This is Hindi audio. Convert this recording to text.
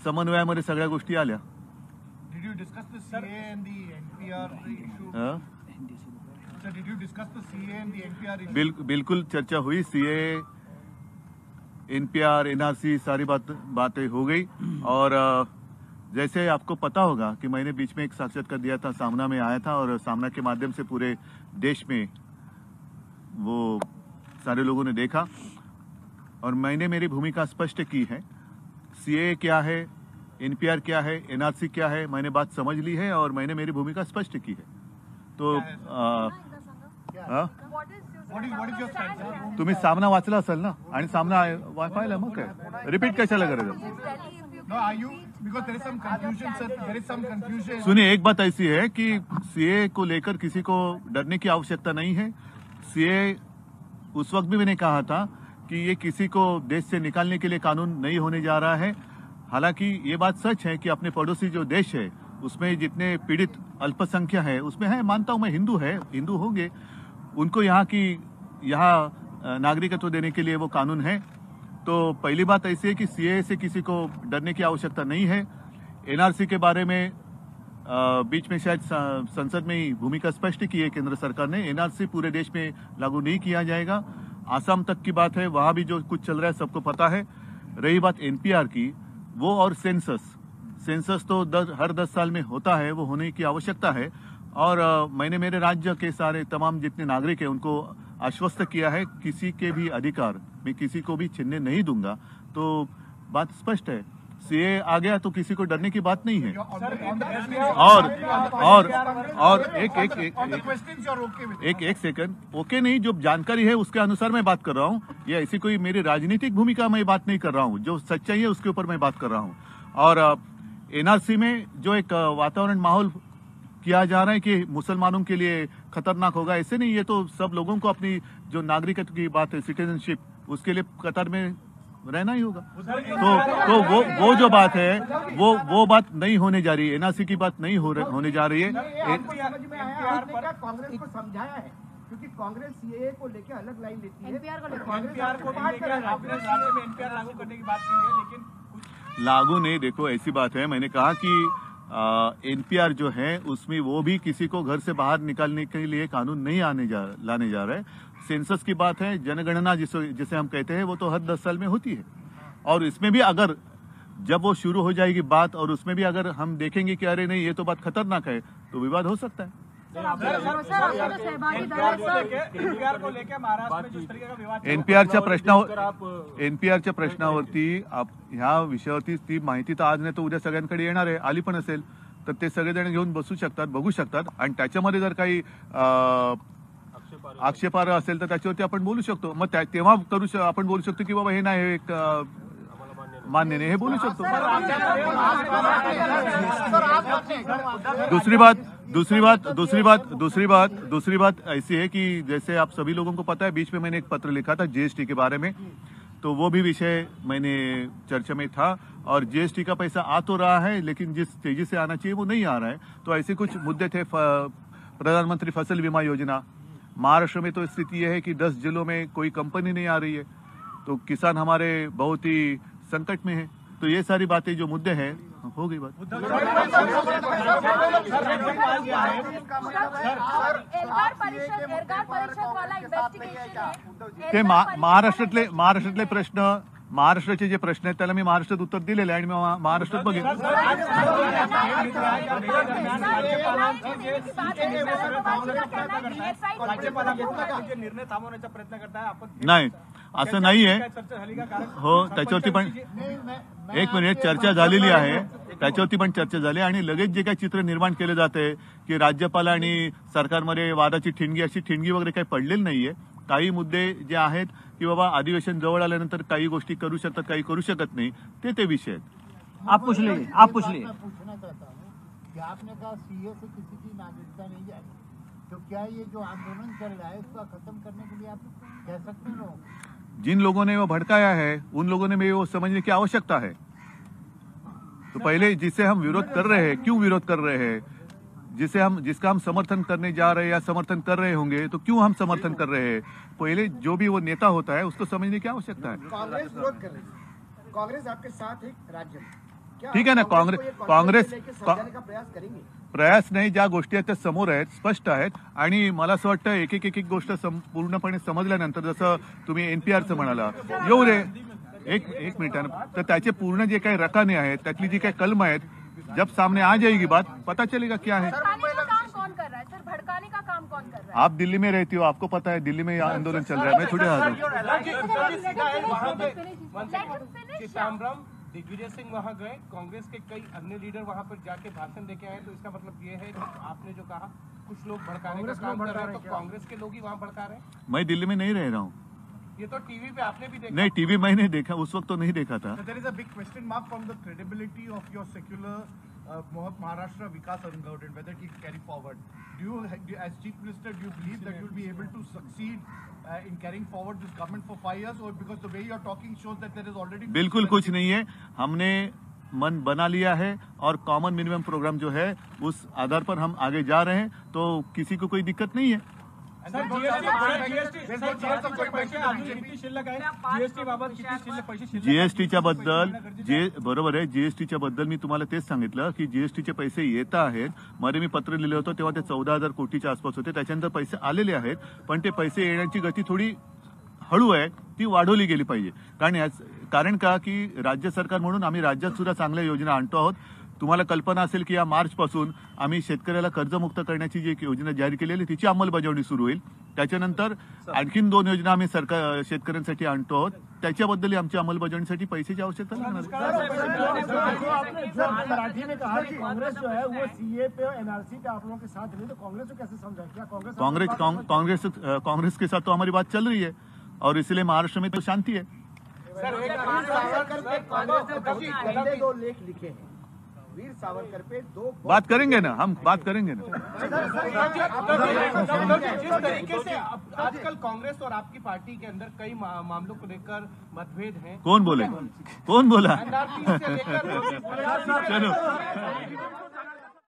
समन्वयामध्ये सगळ्या गोष्टी आल्या. Did you discuss the CA and the NPR issue? Sir, did you discuss the CA and the NPR issue? बिल्कुल चर्चा हुई. CA, NPR, NRC सारी बातें हो गई. और जैसे आपको पता होगा कि मैंने बीच में एक साक्षात्कार दिया था, सामना में आया था और सामना के माध्यम से पूरे देश में वो सारे लोगों ने देखा और मैंने मेरी भूमिका स्पष्ट की है. CA क्या है, NPR क्या है, NRC क्या है, मैंने बात समझ ली है और मैंने मेरी भूमिका स्पष्ट की है. तो What is your stand, sir? तुम्ही सामना वाचला असेल ना आणि सामना पाहिला मग काय रिपीट कशाला करायचं. No, are you? Because there is some confusion, sir. There is some confusion. सुनिए, एक बात ऐसी है कि CA को लेकर किसी को डरने की आवश्यकता नहीं है. CA उस वक्त भी मैंने कहा था कि ये किसी को देश से निकालने के लिए कानून नहीं होने जा रहा है. हालांकि ये बात सच है कि अपने पड़ोसी जो देश है उसमें जितने पीड़ित अल्पसंख्या है उसमें है, मानता हूं मैं, हिंदू होंगे, उनको यहाँ नागरिकत्व देने के लिए वो कानून है. तो पहली बात ऐसी है कि CA से किसी को डरने की आवश्यकता नहीं है. NRC के बारे में बीच में शायद संसद में ही भूमिका स्पष्ट की है केंद्र सरकार ने. NRC पूरे देश में लागू नहीं किया जाएगा. आसाम तक की बात है, वहां भी जो कुछ चल रहा है सबको पता है. रही बात NPR की, वो और सेंसस तो हर 10 साल में होता है, वो होने की आवश्यकता है. और मैंने मेरे राज्य के सारे तमाम जितने नागरिक हैं उनको आश्वस्त किया है किसी के भी अधिकार मैं किसी को भी छीनने नहीं दूंगा. तो बात स्पष्ट है. CA आ गया तो किसी को डरने की बात नहीं है. और एक सेकंड, ओके नहीं, जो जानकारी है उसके अनुसार मैं बात कर रहा हूँ. ये ऐसी कोई मेरी राजनीतिक भूमिका मैं बात नहीं कर रहा हूँ. जो सच्चाई है उसके ऊपर मैं बात कर रहा हूँ. और NRC में जो एक वातावरण माहौल किया जा रहा है कि मुसलमानों के लिए खतरनाक होगा, ऐसे नहीं. ये तो सब लोगों को अपनी जो नागरिकत्व की बात है, सिटीजनशिप, उसके लिए कतार में रहना ही होगा. तो वो जो बात है वो बात नहीं होने जा रही है. NRC की बात नहीं होने जा रही है. कांग्रेस को समझाया है क्योंकि कांग्रेस CA को लेके अलग लाइन लेती है. NPR को NPR लागू करने की बात की है, लेकिन लागू नहीं. देखो, ऐसी बात है, मैंने कहा कि NPR जो है उसमें वो भी किसी को घर से बाहर निकालने के लिए कानून नहीं लाने जा रहे. सेंसस की बात है, जनगणना जिसे हम कहते हैं, वो तो हर 10 साल में होती है. और इसमें भी अगर जब वो शुरू हो जाएगी बात और उसमें भी अगर हम देखेंगे कि अरे नहीं ये तो बात खतरनाक है, तो विवाद हो सकता है. NPRच्या प्रश्नावरती ह्या विषयावरती ती माहिती तर आज नाही तर उद्या सगळ्यांकडे येणार आहे, आली पण असेल तर ते सगळेजण घेऊन बसू शकतात, बघू शकतात. आणि त्याच्यामध्ये जर काही आक्षेपार्ह असेल तर त्याच्यावरती आपण बोलू शकतो. मग तेव्हा आपण बोलू शकतो की बाबा हे नाही, एक मान्य नहीं, हे बोलू शकतो. दूसरी बात ऐसी है कि जैसे आप सभी लोगों को पता है, बीच में मैंने एक पत्र लिखा था GST के बारे में, तो वो भी विषय मैंने चर्चा में था. और GST का पैसा आ तो रहा है लेकिन जिस तेजी से आना चाहिए वो नहीं आ रहा है. तो ऐसे कुछ मुद्दे थे. प्रधानमंत्री फसल बीमा योजना, महाराष्ट्र में तो स्थिति यह है कि 10 जिलों में कोई कंपनी नहीं आ रही है, तो किसान हमारे बहुत ही संकट में है. तो ये सारी बातें जो मुद्दे हैं, हो गई बात. ते महाराष्ट्रातले प्रश्न, महाराष्ट्राचे जे प्रश्न आहेत त्याला मी महाराष्ट्रात उत्तर दिलेले आहे आणि मी महाराष्ट्रात बघितलं. नाही, असं नाहीये. हो, त्याच्यावरती पण एक मिनिट चर्चा झालेली आहे, त्याच्यावरती पण चर्चा झाली आणि लगेच जे काही चित्र निर्माण केले जाते की राज्यपाल आणि सरकारमध्ये वादाची ठिणगी, अशी ठिणगी वगैरे काही पडलेली नाहीये. काही मुद्दे जे आहेत की बाबा अधिवेशन जवळ आल्यानंतर काही गोष्टी करू शकतात, काही करू शकत नाही, ते विषय आहेत. आप पूछ लीजिए. पूछना चाहता हूँ कि आपने कहा CA से किसी की नागरिकता नहीं जाएगी, तो क्या ये जो आंदोलन चल रहा है उसका खत्म करने के लिए आप कह सकते हैं लोग? जिन लोगों ने वो भड़काया है उन लोगों ने भी वो समझने की आवश्यकता है. तो पहले जिसे हम विरोध कर रहे हैं, क्यों विरोध कर रहे हैं, जिसका हम समर्थन करने जा रहे हैं या समर्थन कर रहे होंगे, तो क्यों हम समर्थन कर रहे हैं, पहले जो भी वो नेता होता है उसको समझने की आवश्यकता है. कांग्रेस विरोध कर रही है, कांग्रेस आपके साथ है राज्य में, ठीक आहे ना. काँग्रेस का प्रयास करेंगे. प्रयास नाही, ज्या गोष्टी आहेत त्या समोर आहेत, स्पष्ट आहेत. आणि मला असं वाटतं एक गोष्ट पूर्णपणे समजल्यानंतर, जसं तुम्ही एनपीआरचं म्हणाला, येऊ रे एक मिनिट, तर त्याचे पूर्ण जे काही रकाने आहेत, त्यातली जी काही कलम आहेत, जब सामने आ जाएगी बात, पता चलेगा क्या है. काम कौन कर रहा है सर? भड़काने का काम कौन कर रहा है? आप दिल्ली में रहती हो, आपको पता है दिल्ली में आंदोलन चल रहा है. मैं थोड़ी हार चिदम्बरम, दिग्विजय सिंह वहां गए, कांग्रेस के कई अन्य लीडर वहां पर जाके भाषण देके आए, तो इसका मतलब ये है कि आपने जो कहा कुछ लोग भड़काने का काम कर रहे हैं, तो कांग्रेस के लोग ही वहां भड़का रहे हैं. मैं दिल्ली में नहीं रह रहा हूँ. ये तो टीवी पे आपने भी देखा. नहीं, टीवी मैंने देखा, उस वक्त तो नहीं देखा था. There is a big question mark from the credibility of your secular Maharashtra Vikas Gowden, whether it can carry forward. Do you, as Chief Minister, do you believe that you will be able to succeed in carrying forward this government for 5 years, or because the way you are talking shows that there is already. बिल्कुल कुछ नहीं है. हमने मन बना लिया है और कॉमन मिनिमम प्रोग्राम जो है उस आधार पर हम आगे जा रहे हैं, तो किसी को कोई दिक्कत नहीं है. जीएसटीच्या बद्दल बरोबर आहे. जीएसटीच्या बद्दल मी तुम्हाला तेच सांगितलं की जीएसटीचे पैसे येत आहेत. मध्ये मी पत्र लिहिलं होतं तेव्हा ते 14,000 कोटीच्या आसपास होते. त्याच्यानंतर पैसे आलेले आहेत, पण ते पैसे येण्याची गती थोडी हळू आहे, ती वाढवली गेली पाहिजे. कारण का की राज्य सरकार म्हणून आम्ही राज्यात सुद्धा चांगल्या योजना आणतो आहोत. तुम्हाला कल्पना असेल की या मार्च पासून आम्ही शेतकऱ्याला कर्जमुक्त करण्याची जी एक योजना जाहीर केलेली आहे, तिची अंमलबजावणी सुरू होईल. त्याच्यानंतर आणखीन 2 योजना आम्ही शेतकऱ्यांसाठी आणतो आहोत. त्याच्याबद्दल आमच्या अंमलबजावणीसाठी पैशाची आवश्यकता लागणार. मराठी में कहा कि कांग्रेस जो है वो सीए पे एनआरसी पे आप लोगों के साथ नहीं, तो कांग्रेस को कैसे समझा? क्या कांग्रेस के साथ तो हमारी बात चल रही है और इसलिए महाराष्ट्र में तो शांति है. गंदे 2 लेख लिखे हैं वीर सावरकर पे, 2 बात करेंगे ना, हम बात करेंगे ना. जिस तरीके से आजकल कांग्रेस और आपकी पार्टी के अंदर कई मामलों को लेकर मतभेद हैं. कौन बोला? एनआरसी से लेकर चलो.